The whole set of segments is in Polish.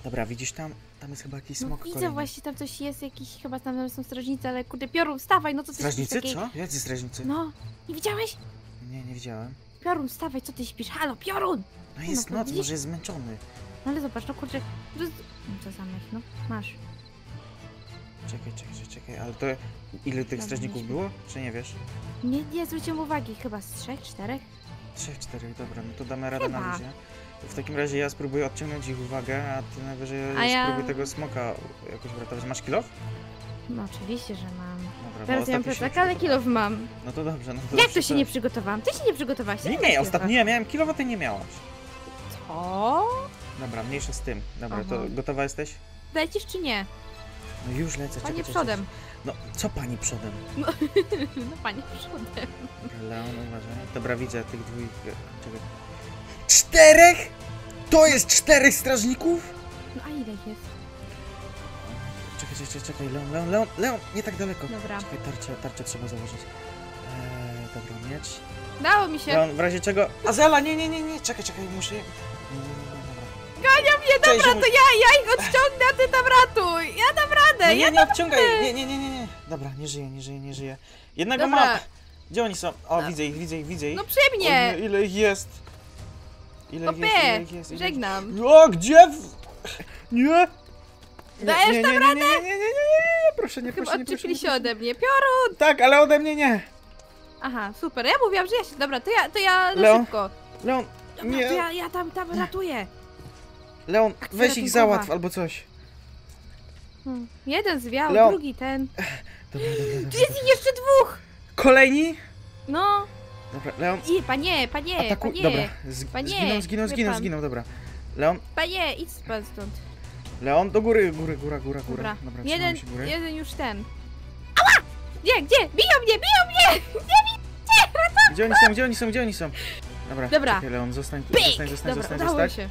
Dobra, widzisz tam? Tam jest chyba jakiś smok Widzę kolejny. właśnie, tam coś jest, jakiś, chyba tam są strażnicy, ale kurde, Piorun, wstawaj, no co ty Strażnicy? śpisz takiej... Co? Jacy strażnicy? No, nie widziałeś? Nie widziałem. Piorun, wstawaj, co ty śpisz? Halo, Piorun! No jest no, noc, widzisz? może jest zmęczony. No ale zobacz, no kurczę, no co za mech, no, masz. Czekaj, ale to ile tych Dobra, strażników mieliśmy. było? Czy nie wiesz? Nie zwróciłem uwagi, chyba z 3, 4? 3, 4, dobra, no to damy radę Chyba. na luzie. To w takim razie ja spróbuję odciągnąć ich uwagę, a ty najwyżej spróbuj tego smoka jakoś uratować. Masz kill off? No oczywiście, że mam. Dobra, Teraz ja mam ostatnio się plecak, ale kilof mam. No to dobrze, no to Jak dobrze, to się nie przygotowałam? Ty się nie przygotowałaś? Nie, ostatnio ja miałem kill off, a ty nie miałaś. Co? Dobra, mniejsza z tym. Dobra, Aha. to gotowa jesteś? Lecisz czy nie? No już lecę, Panie czekaj. przodem. No, co pani przodem? No panie przodem. Dobra, Leon, uważaj. Dobra, widzę tych dwóch. Czekaj. 4?! To jest 4 strażników?! No a ile ich jest? Czekaj, Leon, nie tak daleko. Dobra. Czekaj, tarczę trzeba założyć. Dobra, miecz. Dało mi się. Leon, w razie czego... Azela, nie, czekaj, muszę... Nie, dobra. Gania mnie, Cześć, dobra, to ja ich odciągnę, a ty tam ratuj. Ja dam radę, No nie obciągaj, nie. Dobra, nie żyje. Jednego Dobra. mam. Gdzie oni są? O, widzę ich. No przy mnie. O, ile ich jest? Ile ich jest? Żegnam. O, gdzie? Nie! Dajesz tam radę? Nie, proszę nie, Chyba proszę nie. odczepili się ode mnie. Piorun! Tak, ale ode mnie nie. Aha, super. Ja mówiłam, że ja się... Dobra, to ja na Leon, szybko. Leon, Dobra, nie. to ja tam ratuję. Leon, Akcja weź ich ratunkowa. załatw albo coś. Jeden zwiał, Leon. drugi ten. Dobra. Tu jest ich jeszcze dwóch! Kolejni? No. Dobra, Leon, Panie, atakuj. panie. Dobra, Panie, wie pan. zginął, dobra. Leon, Panie, idź pan stąd. Leon, do góry, góra. Dobra. Dobra, Jeden, trzymam się góry. jeden już ten. Ała! Gdzie? Biją mnie! Gdzie oni są? Dobra, Dobra. czekaj, Leon, zostań tu, Pyk! Dobra, zostań. udało się.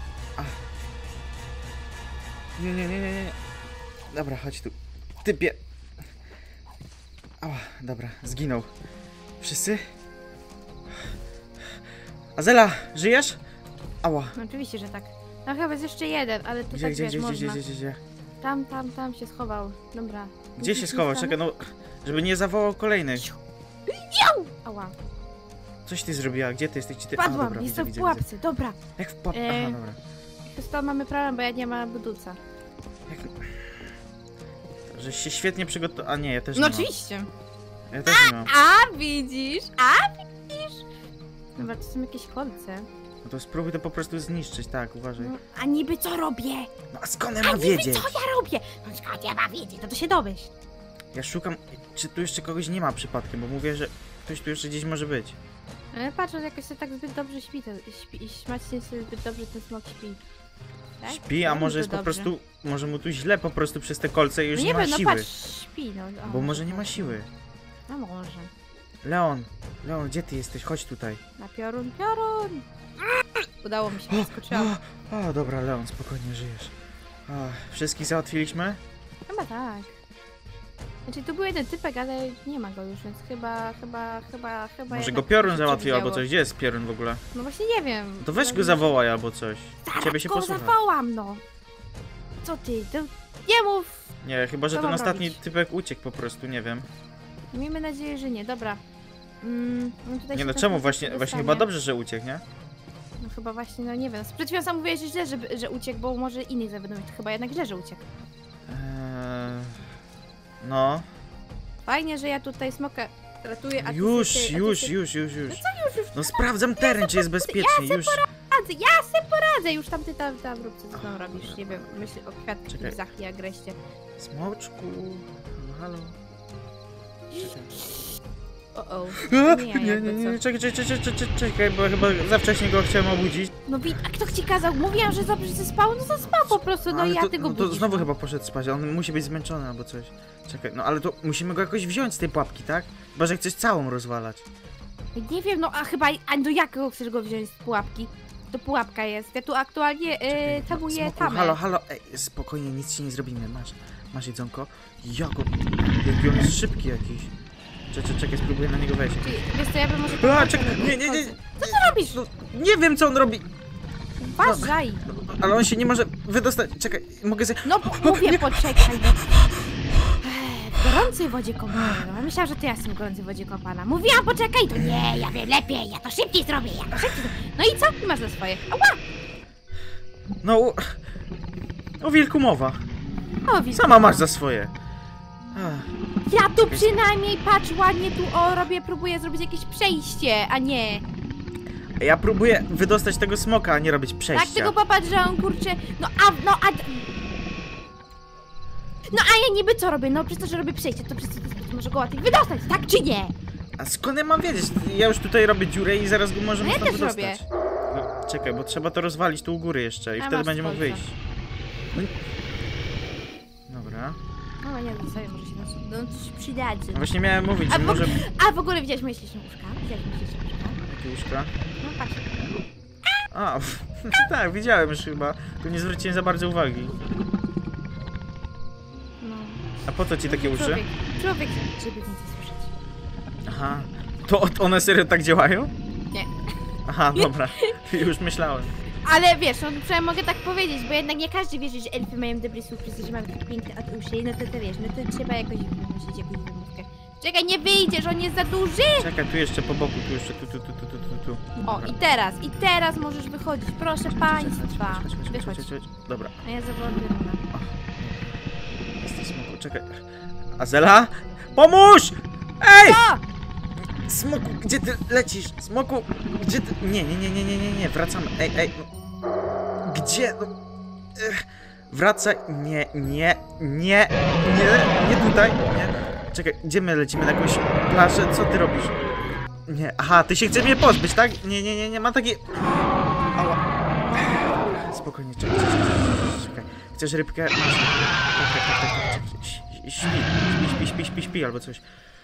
Nie. Dobra, chodź tu. Typie. Ała, dobra, zginął. Wszyscy? Azela, żyjesz? Ała. No, oczywiście, że tak. No chyba jest jeszcze jeden, ale to tak wiesz, można. Gdzie? Tam się schował. Dobra. Gdzie się schował? Czekaj, no, żeby nie zawołał kolejnych. Ała. Coś ty zrobiła? Gdzie ty jesteś? Czy ty... Padłam, dobra, jestem widzę. w pułapce, dobra. Jak w pułapce? Aha, dobra. To mamy problem, bo ja nie mam buduca. Żeś się świetnie przygotował. A nie, ja też No nie oczywiście. mam. Ja też nie mam. A widzisz? Dobra, to są jakieś kolce. No to spróbuj to po prostu zniszczyć, tak, uważaj. No, a niby co robię? No a skąd ja A mam niby wiedzieć? co ja robię? No skąd ja mam wiedzieć? No to się dowiesz. Ja szukam, czy tu jeszcze kogoś nie ma przypadkiem, bo mówię, że ktoś tu jeszcze gdzieś może być. Ale patrz, on jakoś się tak zbyt dobrze śpi, śmacznie sobie zbyt dobrze ten smok śpi. Tak? Śpi, a No, może to jest po dobrze. prostu, może mu tu źle po prostu przez te kolce i już No nie ma wiem, no siły. patrz, śpi, no. O, Bo może nie ma siły. No może. Leon, gdzie ty jesteś? Chodź tutaj. Na piorun. Udało mi się, wyskoczyłam. O, dobra, Leon, spokojnie żyjesz. Wszystkich załatwiliśmy? Chyba tak. Znaczy, tu był jeden typek, ale nie ma go już, więc chyba Może jednak go piorun się załatwił albo przewidziało. coś. Gdzie jest piorun w ogóle? No właśnie nie wiem. To weź go zawołaj albo coś. Zaraz Ciebie się go posłucha. zawołam, no. Co ty? To nie mów. Nie, chyba że Co ten mam ostatni robić? typek uciekł po prostu, nie wiem. Miejmy nadzieję, że nie. Dobra. No tutaj Nie się no, trochę czemu? coś Właśnie dostanie. chyba dobrze, że uciekł, nie? No chyba właśnie, no nie wiem. Przed chwilą sam mówiłeś, że źle, że uciekł, bo może innych zawiadomić. To chyba jednak źle, że uciekł. No. Fajnie, że ja tutaj smoka ratuję, a ty Już. No co już? No sprawdzam teren, czy jest bezpiecznie, już. Ja se poradzę! Już tam ty tam rób, co ty tam robisz. Nie wiem, myśl o kwiatkach, Czekaj. lizach i agreście. Smoczku. Halo. O, Nie, czekaj, bo chyba za wcześnie go chciałem obudzić. No a kto ci kazał? Mówiłam, że dobrze się spał, no to spał po prostu, no Ale i ja to, tego no to budzisz, znowu no. chyba poszedł spać, on musi być zmęczony albo coś. Czekaj, no ale to musimy go jakoś wziąć z tej pułapki, tak? Chyba, że chcesz całą rozwalać. Nie wiem, no a chyba, do jakiego chcesz go wziąć z pułapki? To pułapka jest, ja tu aktualnie tamuję Smoku, tamę. halo, ej, spokojnie, nic ci nie zrobimy, masz jedzonko. Jaki on jest szybki jakiś. Czekaj, spróbuję na niego wejść. Wiesz co, ja bym może... Czekaj, nie. Co ty robisz? No, nie wiem, co on robi. Uważaj. Ale on się nie może wydostać. Czekaj, mogę sobie... No mówię, poczekaj. No. W gorącej wodzie kąpana. No, myślałam, że to ja jestem w gorącej wodzie kąpana. Mówiłam, poczekaj, to nie, ja wiem lepiej, ja to szybciej zrobię, No i co? Ty masz za swoje. Ała! No... O wilku mowa. O, widzę. Sama masz za swoje. Ach. Ja tu przynajmniej, patrz, ładnie tu próbuję zrobić jakieś przejście, a nie. Ja próbuję wydostać tego smoka, a nie robić przejścia. Tak, tylko popatrz, że on kurczę, no ja niby co robię? No przez to, że robię przejście, to przez to może go łatwiej wydostać, tak czy nie? A skąd ja mam wiedzieć? Ja już tutaj robię dziurę i zaraz go możemy No ja stąd też wydostać. No, czekaj, bo trzeba to rozwalić tu u góry jeszcze i A wtedy masz będzie mógł swojca. wyjść. No, dobra. No nie wiem, sobie może się coś przydać. No właśnie miałem mówić, A że w, może... a w ogóle widziałeś moje śliczne uszka? Widziałeś moje śliczne uszka? Jakie łóżka? No patrz. A, tak, widziałem już chyba. Tu nie zwróciłem za bardzo uwagi. No. A po co ci takie uszy? Człowiek, żeby więcej słyszeć. Aha. To one serio tak działają? Nie. Aha, dobra. Już myślałem. Ale wiesz, no przynajmniej mogę tak powiedzieć, bo jednak nie każdy wierzy, że elfy mają dobry słuch, przez to, że mają takie piękne od uszy, no to wiesz, no to trzeba jakoś wymyślić jakąś wymówkę. Czekaj, nie wyjdziesz, on jest za duży! Czekaj, tu jeszcze po boku, tu jeszcze, tu. O, i teraz możesz wychodzić, proszę państwa. Wychodź. Chodź. Dobra. A ja zawołam Pieruna. Jesteś smoku, czekaj. Azela? Pomóż! Ej! O! Smoku, gdzie ty lecisz? Smoku, gdzie ty... Nie, wracamy. Ej, no. Gdzie? No. Wracaj. Nie tutaj. Nie. Czekaj, gdzie my lecimy? Na jakąś plażę? Co ty robisz? Nie, aha, ty się chcesz mnie pozbyć, tak? Nie, ma takie... Ała. Spokojnie, czekaj. Chcesz rybkę? Masz. Tak. Śpi albo coś.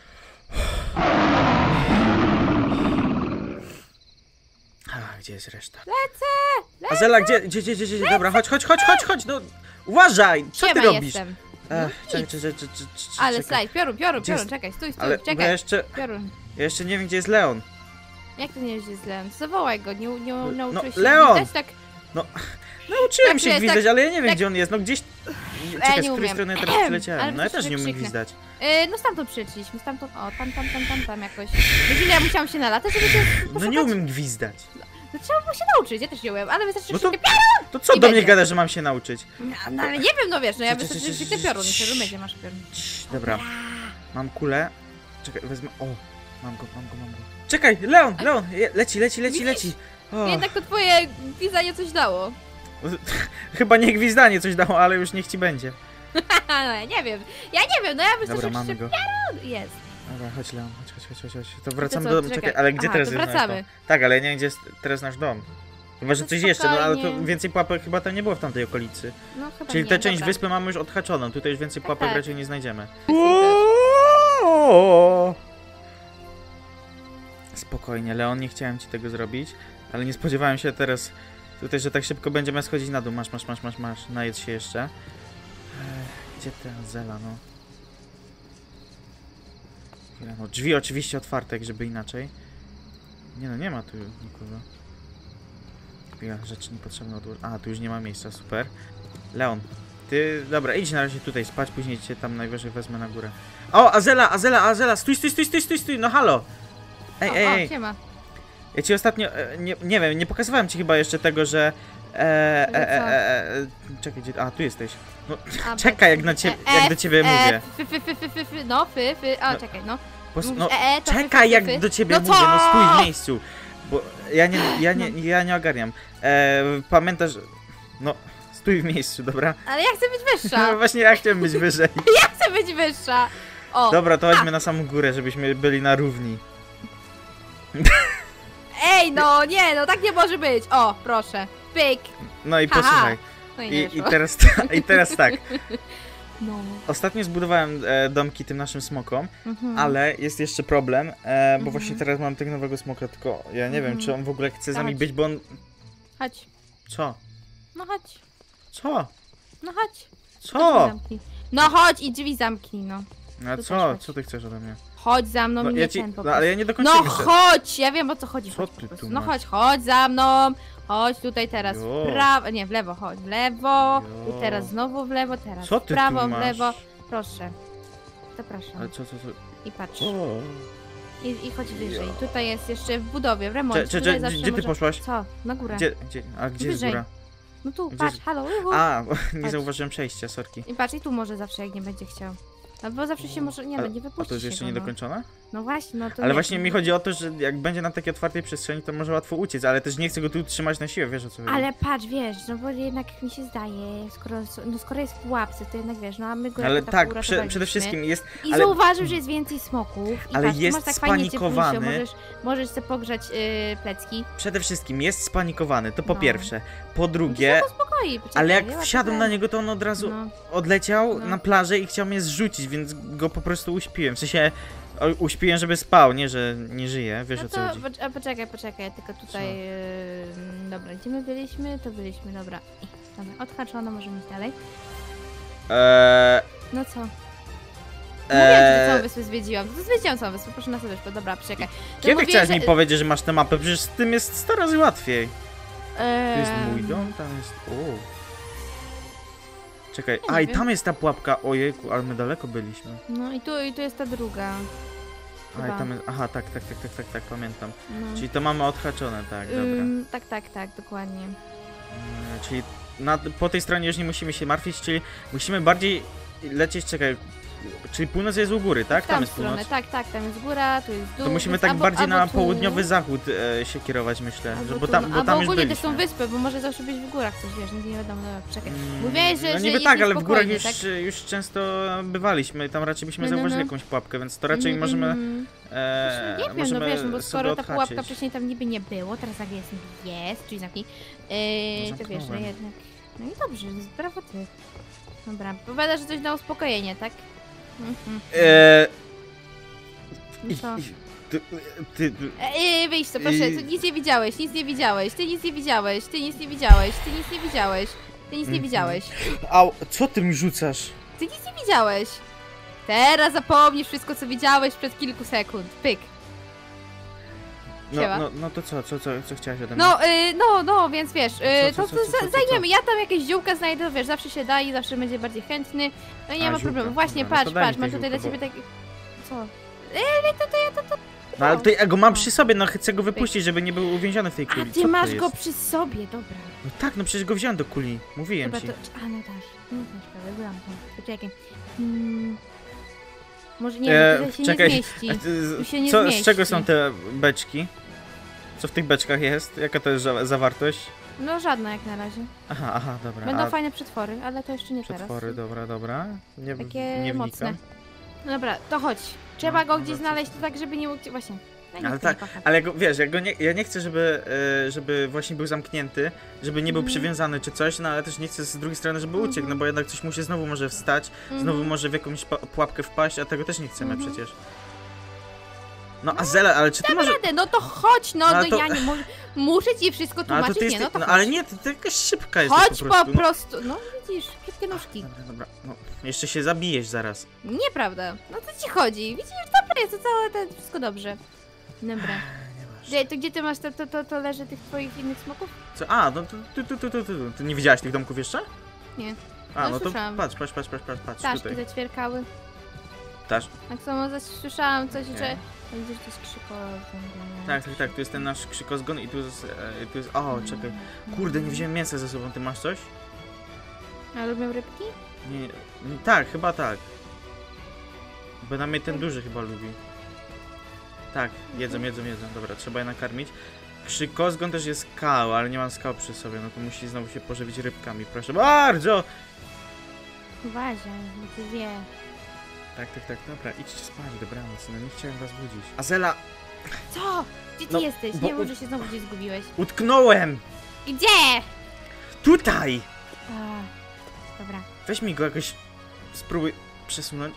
A, gdzie jest reszta? Lecę! Azela, gdzie? Dobra, chodź, no. Uważaj! Co ty Siema, robisz? jestem. Czekaj. Ale slajd, piorun, jest? czekaj, stój, Ale czekaj. ja jeszcze nie wiem, gdzie jest Leon. Jak to nie jest Leon? Zawołaj go, nie nauczyłeś się Leon! widać, tak? Nauczyłem Tak się jest, gwizdać, tak- ale ja nie wiem, tak- gdzie on jest. No gdzieś... Czekaj, z nie której umiem. strony ja teraz Ale przyleciałem? No ja wystarczy, też nie że umiem krzyknę. gwizdać. No stamtąd przyszliśmy, stamtąd, o, tam jakoś. Wiesz, ile ja musiałam się nalatać, żeby cię No poszukać? nie umiem gwizdać. No trzeba było się nauczyć, ja też nie umiem, ale wystarczy, No że to- krzyknę To co I do mnie będzie. gadasz, że mam się nauczyć? No ale nie wiem, no wiesz, no ja Cii, wystarczy, że krzyknę piorun i się będzie masz piorun. Dobra, mam kulę. Czekaj, wezmę... O, mam go. Czekaj, Leon! Leci. O. Jednak to twoje gwizdanie coś dało. Chyba nie gwizdanie coś dało, ale już niech ci będzie. No ja nie wiem, no ja myślę, Dobra, że mamy go. jest. Dobra, chodź Leon, chodź. To wracamy co, do domu. czekaj. Czekaj, ale gdzie Aha, teraz to jest nasz wracamy. dom? Tak, ale ja nie wiem, gdzie jest teraz nasz dom. Chyba, że To coś jeszcze, no ale to spokojnie. więcej pułapek chyba tam nie było w tamtej okolicy. No chyba Czyli nie, tę część dobra. wyspy mamy już odhaczoną, tutaj już więcej pułapek tak. raczej nie znajdziemy. Spokojnie, Leon, nie chciałem ci tego zrobić, ale nie spodziewałem się teraz tutaj, że tak szybko będziemy schodzić na dół. Masz, najedz się jeszcze. Gdzie ta Zela, no? Chwila, no drzwi oczywiście otwarte, jak żeby inaczej. Nie no, nie ma tu nikogo. Chwila, rzeczy niepotrzebne odłożyć. A, tu już nie ma miejsca, super. Leon, ty, dobra, idź na razie tutaj spać, później cię tam najwyżej wezmę na górę. O, Azela, stój, no halo! Ej, O, siema. ja ci ostatnio, nie wiem, nie pokazywałem ci chyba jeszcze tego, że... Czekaj, gdzie... A, tu jesteś. No, A, czekaj, jak do ciebie mówię. No, a No. czekaj, no. No, To czekaj, jak do ciebie No mówię, no co? stój w miejscu. Bo ja nie ogarniam. Pamiętasz... No, stój w miejscu, dobra? Ale ja chcę być No wyższa. właśnie, ja chciałem być wyżej. Ja chcę być wyższa. O, Dobra, to chodźmy na samą górę, żebyśmy byli na równi. ej, no nie, no tak nie może być. O, proszę. Pyk. No i Haha. posłuchaj. No i nie I wyszło. teraz tak. No. Ostatnio zbudowałem domki tym naszym smokom, Mhm. ale jest jeszcze problem, bo właśnie teraz mam tego nowego smoka, tylko ja nie wiem, czy on w ogóle chce z nami Chodź. być, bo on... Chodź. Co? No chodź. Co? No chodź. Co? Zamknij. No chodź i drzwi zamknij, no. A Tu co? też chodź. Co ty chcesz ode mnie? chodź za mną No, i ja nie ci, ten po no ale ja nie prostu. dokończyłem No jeszcze. chodź! Ja wiem o co chodzi. Co Chodź ty po prostu. tu No masz? chodź za mną. Chodź tutaj teraz Jo. w prawo, nie w lewo, chodź w lewo. Jo. I teraz znowu w lewo, teraz Co w ty prawo, tu w masz? lewo. Proszę. Zapraszam. Ale co? I patrz. O. I chodź wyżej. Jo. Tutaj jest jeszcze w budowie, w remoncie. Tutaj zawsze Gdzie ty może- poszłaś? Co? Na górę. A gdzie jest Wyżej. góra? No tu, Gdzie patrz, jest- halo. A, nie Chodź. zauważyłem przejścia, sorki. I patrz, i tu może zawsze jak nie będzie chciał. No bo zawsze się może, nie no, nie wypuści A to jest się jeszcze go, nie no. dokończone? No właśnie, no to Ale nie właśnie wiem. mi chodzi o to, że jak będzie na takiej otwartej przestrzeni, to może łatwo uciec, ale też nie chcę go tu trzymać na siłę, wiesz o co chodzi. Ale patrz, wiesz, no bo jednak mi się zdaje, skoro jest w pułapce, to jednak wiesz, no a my go Ale jako tak, uratowaliśmy. przede wszystkim jest... I ale- zauważył, że jest więcej smoków. I Ale patrz, tu jest masz tak fajnie spanikowany. cieplusio, możesz sobie pogrzać plecki. Przede wszystkim jest spanikowany, to po No. pierwsze. Po No drugie, to spokoi, poczekaj, ale ja jak łapę wsiadłem na ten. niego, to on od razu No. odleciał No. na plażę i chciał mnie zrzucić, więc go po prostu uśpiłem. W sensie, uśpiłem, żeby spał, nie, że nie żyje, wiesz No o co to, chodzi. poczekaj, tylko tutaj, dobra, gdzie my byliśmy, to byliśmy, dobra. Dobra, odhaczono, możemy iść dalej. No co? Mówiłam, że całą wyspę zwiedziłam. To zwiedziłam całą wyspę, proszę na sobie wyspę. Dobra, poczekaj. To Kiedy mówię, chciałeś że- mi powiedzieć, że masz tę mapę? Przecież z tym jest 100 razy łatwiej. Tu jest mój Em, dom, tam jest... O. Czekaj, Ja nie i wiem. tam jest ta pułapka. Ojejku, ale my daleko byliśmy. No i tu jest ta druga. A, i Chyba. tam jest... Aha, tak, pamiętam. No. Czyli to mamy odhaczone, tak, dobra. Tak, dokładnie. Czyli po tej stronie już nie musimy się martwić, czyli musimy bardziej lecieć, czekaj, czyli północ jest u góry, tak? W Tam tą jest stronę, północ. tak, tam jest góra, tu jest dół. To musimy więc tak albo- bardziej na albo tu, południowy zachód się kierować, myślę, albo że, bo tu, tam, no, bo albo tam już ogólnie to byliśmy. są wyspy, bo może zawsze być w górach coś, wiesz, nic nie wiadomo, dobra, czekaj. Mm, Mówiłeś, że no że niby jest tak, ale w górach niespokojnie, już, tak? już często bywaliśmy, tam raczej byśmy No, no, zauważyli no. jakąś pułapkę, więc to raczej Mhm, możemy, mhm. Nie wiem, no możemy wiesz, no bo sobie skoro ta pułapka odhaczyć. wcześniej tam niby nie było, teraz jak jest, czyli zamknij, No, to wiesz, no zamknąłem. jednak. No i dobrze, brawo ty. Dobra, powiadasz, że coś na uspokojenie, tak? Mhm. No co? Ty, Wyjść to, proszę, I- ty nic nie widziałeś, nic nie widziałeś, ty nic nie widziałeś, ty nic nie widziałeś, ty nic nie widziałeś, ty nic nie Mhm. widziałeś, au, co ty mi rzucasz? ty nic nie widziałeś. Teraz zapomnisz wszystko, co widziałeś przed kilku sekund. Pyk. Siema. No to co chciałaś ode mnie? No, więc wiesz, Co? zajmiemy. Ja tam jakieś ziółka znajdę, wiesz, zawsze się da i zawsze będzie bardziej chętny. No i nie A, ma ziółka. problemu. Właśnie, Dobra, no to patrz, daj mi patrz, te mam tutaj dla ziółka, ciebie bo- taki... Co? No ale to ja go mam przy sobie, no chcę go Pyk. wypuścić, żeby nie był uwięziony w tej A kuli. ty Co to masz jest? go przy sobie, dobra. No tak, no przecież go wziąłem do kuli. Mówiłem Dobra, ci. to... A, no dasz. No dasz, prawda, byłam tam. Poczekaj. Może nie, no tutaj się czekaj, nie zmieści. a ty- Tu się nie z czego zmieści. są te beczki? Co w tych beczkach jest? Jaka to jest zawartość? No żadna jak na razie. Aha, dobra. Będą a fajne przetwory, ale to jeszcze nie przetwory, teraz. dobra. Nie, Takie nie mocne. wnikam. No dobra, to chodź. Trzeba No, go no gdzieś dobra, znaleźć tak, żeby nie mógł... Właśnie. Ja nie Ale chcę tak, nie kochać. Ale wiesz, ja nie chcę, żeby właśnie był zamknięty, żeby nie był Mhm. przywiązany czy coś, no ale też nie chcę z drugiej strony, żeby uciekł, Mhm. no bo jednak coś mu się znowu może wstać, znowu Mhm. może w jakąś pułapkę wpaść, a tego też nie chcemy Mhm. przecież. No Azela, ale czy ty może... Radę, no to chodź, no, No, ale no to- ja nie muszę ci wszystko No, ale to tłumaczyć, ty nie, jesteś... no to No chodź. ale nie, ty jakaś szybka jesteś Chodź po prostu. no widzisz, krótkie nóżki. Dobra, no jeszcze się zabijesz zaraz. Nieprawda, no co ci chodzi? Widzisz, dobra jest, to całe, to wszystko dobrze. Dobra. To gdzie ty masz, to leży tych twoich innych smoków? Co? A, no tu. Ty nie widziałaś tych domków jeszcze? Nie. A, No, no to słyszałam. patrz, Ptaszki tutaj. zaćwierkały. Ptasz. Tak samo słyszałam coś, Nie. że... Widzisz, to jest krzykozon. Tak, tu jest ten nasz krzykozgon i tu jest... O, czekaj. Kurde, nie wziąłem mięsa ze sobą, ty masz coś? A lubią rybki? Nie, tak, chyba tak. Bo na mnie ten duży chyba lubi. Tak, jedzą. Dobra, trzeba je nakarmić. Krzykozgon też jest skał, ale nie mam skał przy sobie, no to musi znowu się pożywić rybkami, proszę bardzo! Uważaj, bo ty wie. Tak, dobra, idźcie spać, dobranoc, no nie chciałem was budzić. Azela, Co? Gdzie ty No, jesteś? bo- Nie, może się znowu gdzieś zgubiłeś. utknąłem! Gdzie? Tutaj! A, dobra. Weź mi go jakoś, spróbuj przesunąć.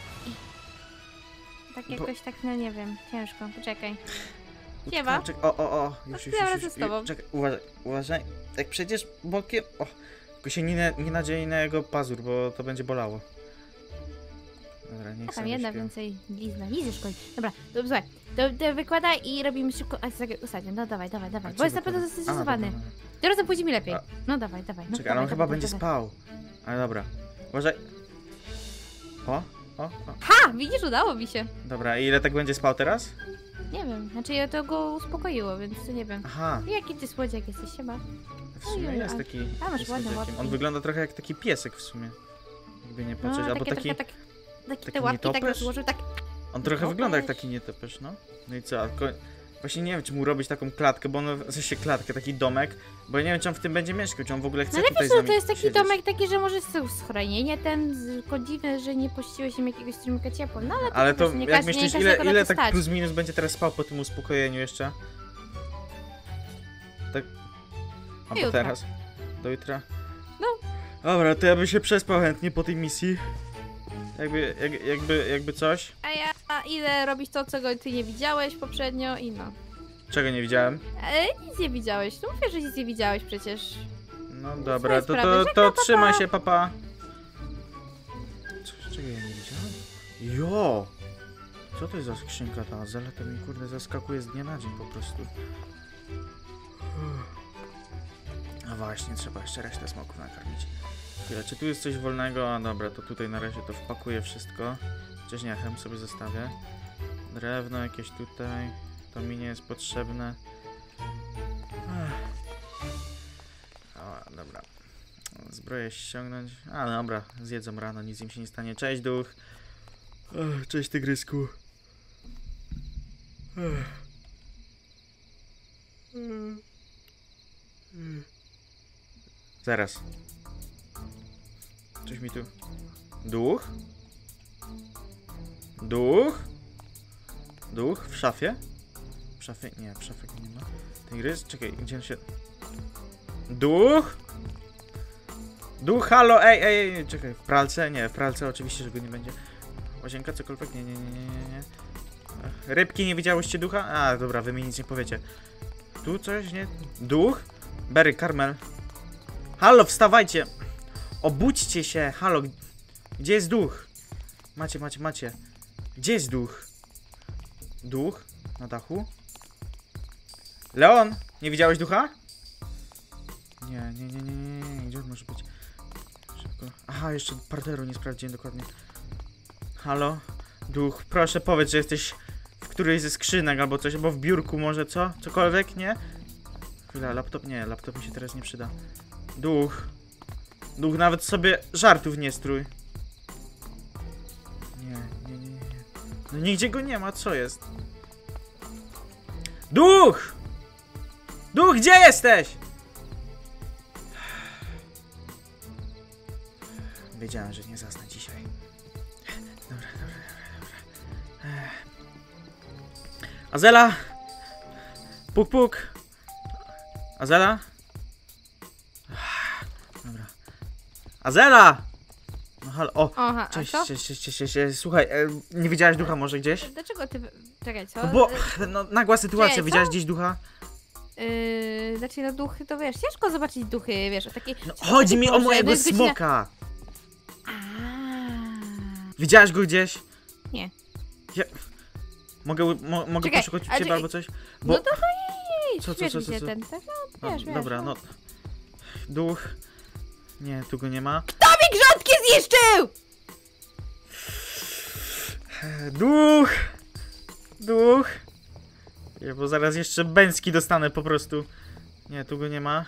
Tak Bo- jakoś tak, no nie wiem, ciężko. Poczekaj. Utknąłem, Siema. o, No to ja lecę z tobą. Czekaj, uważaj, jak przejdziesz bokiem, tylko się nie nadziei na jego pazur, bo to będzie bolało. Dobra, niech Tam sobie jedna śpią. więcej blizna. Nic nie szkodzi. Dobra, to słuchaj, to wykładaj i robimy szybko... Ostatnio, no dawaj. A Bo co jest na pewno wykłada? zestresowany. dobra. Teraz pójdzie mi lepiej. A- No dawaj. No, Czekaj, ale on dawaj, chyba dawaj, będzie dawaj. spał. Ale dobra. Uważaj. O. Ha! Widzisz, udało mi się. Dobra, i ile tak będzie spał teraz? Nie wiem, znaczy ja to go uspokoiło, więc to nie wiem. Aha, Jaki ty słodziak jesteś, siema. w sumie Ojej, jest a- taki... a masz jest ładne takim- łapki. On wygląda trochę jak taki piesek w sumie. Jakby nie No, patrzeć, albo takie taki... trochę taki te taki łapki tak nietoperz? rozłożył, tak... On trochę No wygląda jak weź. taki nietoperz, no. No i co? Właśnie nie wiem, czy mu robić taką klatkę, bo on w sensie klatkę, taki domek, bo ja nie wiem, czy on w tym będzie mieszkał, czy on w ogóle chce No ale tutaj wiesz, z no nami to jest taki siedzieć. domek taki, że może schronienie tylko dziwne, że nie puściłeś im jakiegoś strumyka ciepła. No ale to, Ale po to prostu nie jak każ- nie myślisz, każdego na ile to tak stać. plus minus będzie teraz spał po tym uspokojeniu jeszcze? Tak... Albo jutra. teraz? Do jutra? No. Dobra, to ja bym się przespał chętnie po tej misji. Jakby coś. A ja idę robić to, czego ty nie widziałeś poprzednio i no. Czego nie widziałem? Nic nie widziałeś. No mówię, że nic nie widziałeś przecież. No dobra, sprawy. to Żegnam, papa. trzymaj się, papa. Czego ja nie widziałem? Jo! Co to jest za skrzynka ta? Zela to mi kurde zaskakuje z dnia na dzień po prostu. A właśnie, trzeba jeszcze resztę smoków nakarmić. Chwilę, czy tu jest coś wolnego? A dobra, to tutaj na razie to wpakuję wszystko. Chociaż nie, chem sobie zostawię. Drewno jakieś tutaj. To mi nie jest potrzebne. O, dobra. Zbroję ściągnąć. A dobra, zjedzą rano, nic im się nie stanie. Cześć duch. Cześć tygrysku. Zaraz. Coś mi tu... Duch? Duch? Duch? W szafie? W szafie? Nie, w szafie go nie ma. Tygrys? Czekaj, gdzie on się... Duch? Duch, halo, ej, czekaj, w pralce? Nie, w pralce oczywiście, że go nie będzie. Łazienka, cokolwiek? Nie. Rybki, nie widziałyście ducha? A, dobra, wy mi nic nie powiecie. Tu coś, nie? Duch? Berry, Karmel. Halo, wstawajcie! Obudźcie się, halo. Gdzie jest duch? Macie. Gdzie jest duch? Duch? Na dachu? Leon! Nie widziałeś ducha? Nie. Gdzie on może być? Szybko. Aha, jeszcze parteru nie sprawdziłem dokładnie. Halo? Duch, proszę powiedz, że jesteś w którejś ze skrzynek albo coś, albo w biurku może, co? Cokolwiek, nie? Chwila, laptop? Nie, laptop mi się teraz nie przyda. Duch. Duch, nawet sobie żartów nie strój. Nie. No nigdzie go nie ma, co jest? Duch! Duch, gdzie jesteś? Wiedziałem, że nie zasnę dzisiaj. Dobra. Azela! Puk. Azela? Dobra. Azela! No halo, o! Oha, Cześć. a co? Słuchaj, nie widziałaś ducha może gdzieś? Dlaczego ty... Czekaj, co? No bo, no, nagła sytuacja, Czekaj, co? widziałaś gdzieś ducha? Znaczy no duchy to wiesz, ciężko zobaczyć duchy, wiesz, o takie... No, chodzi mi o Boże, no mojego jest godzina- smoka! Aaa. Widziałaś go gdzieś? Nie. Mogę Czekaj, poszukać u ale ciebie czekaj. albo coś? Bo... No to jej, Co? świetnie się ten, tak? No, wiesz, Dobra, no. Duch. Nie, tu go nie ma. Kto mi grządki zniszczył?! Duch. Nie, bo zaraz jeszcze bęcki dostanę po prostu. Nie, tu go nie ma.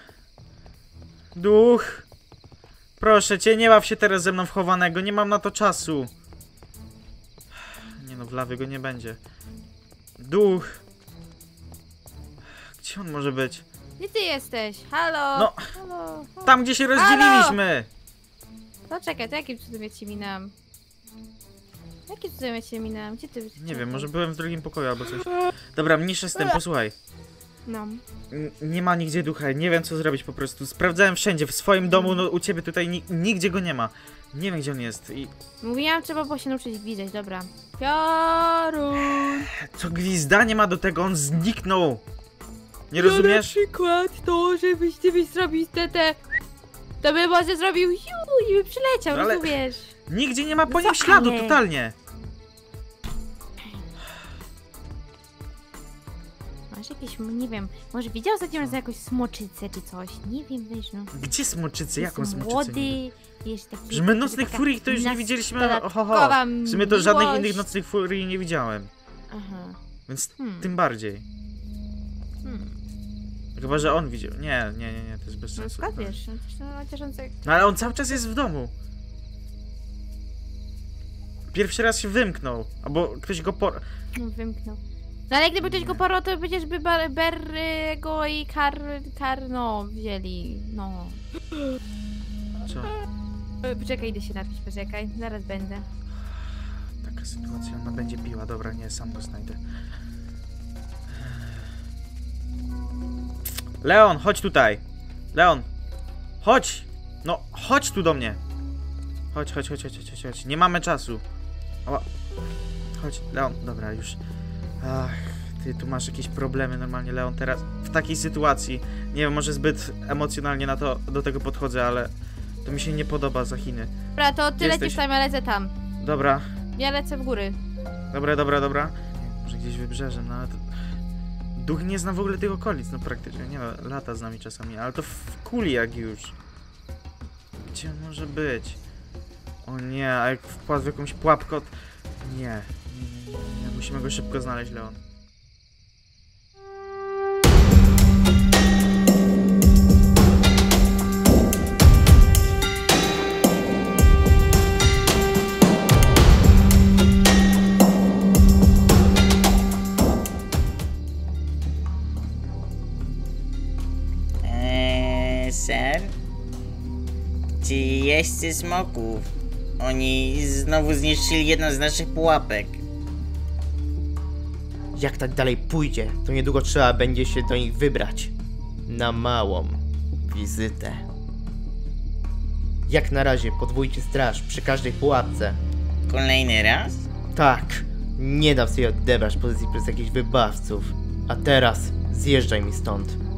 Duch. Proszę cię, nie baw się teraz ze mną wchowanego, nie mam na to czasu. Nie no, w lawie go nie będzie. Duch. Gdzie on może być? Gdzie ty jesteś? Halo? No. Halo? Tam, gdzie się rozdzieliliśmy! No czekaj, to jakim cudem ja cię minęłam? Jakim cudem ja cię minęłam? Gdzie ty? Nie wiem, może byłem w drugim pokoju albo coś. Dobra, mniejsza z tym, posłuchaj. No. Nie ma nigdzie ducha, nie wiem co zrobić po prostu. Sprawdzałem wszędzie, w swoim domu, no u ciebie tutaj nigdzie go nie ma. Nie wiem gdzie on jest i... Mówiłam, trzeba było się nauczyć gwizdać, dobra. Piorun! Co gwizda nie ma do tego, on zniknął! Nie rozumiesz? Na przykład to, żebyś zrobił te... To by może zrobił i by przyleciał, No ale- rozumiesz? Nigdzie nie ma po No nim co, śladu, panie? totalnie. Masz jakieś, nie wiem, może widział ostatnio razem jakąś smoczycę czy coś? Nie wiem, weź no. Gdzie smoczycy? Jaką Jest smoczycę? młody, jest taki... Że my nocnych taka furii to już nie widzieliśmy. nastolatkowa W sumie to żadnych miłość. innych nocnych furii nie widziałem. Aha. Więc Hmm. tym bardziej. Hmm. Chyba, że on widział. Nie, to jest bez No sensu. skąd wiesz? No też no, chociaż on sobie... No ale on cały czas jest w domu. Pierwszy raz się wymknął. Albo ktoś go No, wymknął. No ale gdyby ktoś go porwał, to przecież by Berry'ego i no, wzięli, no. Co? Poczekaj, idę się napić, poczekaj, zaraz będę. Taka sytuacja, ona będzie piła. Dobra, nie, sam go znajdę. Leon, chodź tutaj. Leon, chodź. No, chodź tu do mnie. Chodź. Nie mamy czasu. O. Chodź, Leon, dobra, już. Ach, ty tu masz jakieś problemy normalnie, Leon, teraz w takiej sytuacji. Nie wiem, może zbyt emocjonalnie do tego podchodzę, ale to mi się nie podoba za Chiny. Dobra, to ty Gdzie lecisz jesteś? tam, ja lecę tam. Dobra, Ja lecę w góry. dobra. Może gdzieś wybrzeżem, no ale to... Duch nie zna w ogóle tych okolic, no praktycznie, nie no, lata z nami czasami, ale to w kuli jak już. Gdzie on może być? O nie, a jak wpadł w jakąś pułapkę, nie, musimy go szybko znaleźć, Leon. Ser? Czy jest ze smoków? Oni znowu zniszczyli jedną z naszych pułapek. Jak tak dalej pójdzie, to niedługo trzeba będzie się do nich wybrać. Na małą wizytę. Jak na razie podwójcie straż przy każdej pułapce. Kolejny raz? Tak, nie dam sobie odebrać pozycji przez jakichś wybawców. A teraz zjeżdżaj mi stąd.